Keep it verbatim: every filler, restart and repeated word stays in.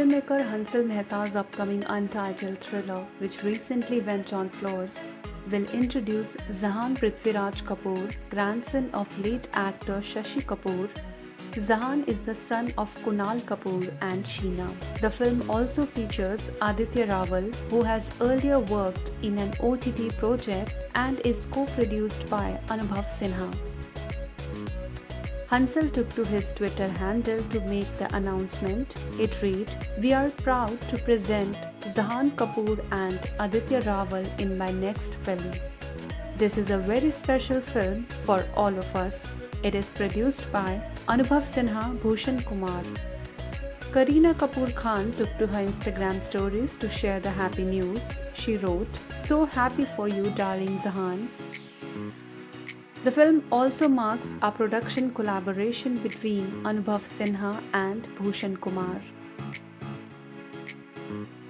Filmmaker Hansal Mehta's upcoming untitled thriller, which recently went on floors, will introduce Zahan Prithviraj Kapoor, grandson of late actor Shashi Kapoor. Zahan is the son of Kunal Kapoor and Sheena. The film also features Aditya Rawal, who has earlier worked in an O T T project and is co-produced by Anubhav Sinha. Hansal took to his Twitter handle to make the announcement. It read, "We are proud to present Zahan Kapoor and Aditya Rawal in my next film. This is a very special film for all of us. It is produced by Anubhav Sinha, Bhushan Kumar." Kareena Kapoor Khan took to her Instagram stories to share the happy news. She wrote, "So happy for you, darling Zahan." The film also marks a production collaboration between Anubhav Sinha and Bhushan Kumar.